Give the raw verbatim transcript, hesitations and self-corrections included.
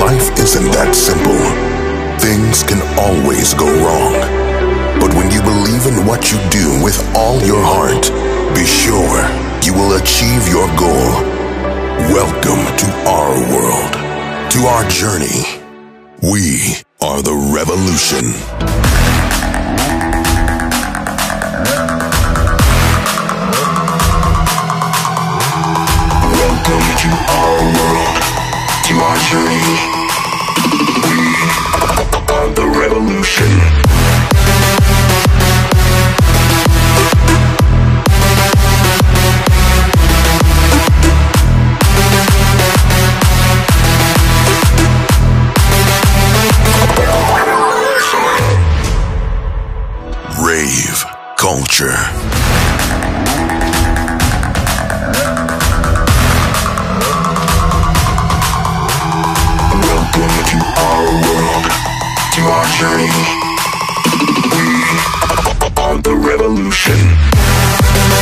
Life isn't that simple. Things can always go wrong. But when you believe in what you do with all your heart, be sure you will achieve your goal. Welcome to our world, to our journey. We are the revolution. Welcome to our world, to our journey. We are the revolution. Rave culture. Welcome to our world, to our journey. We are the revolution.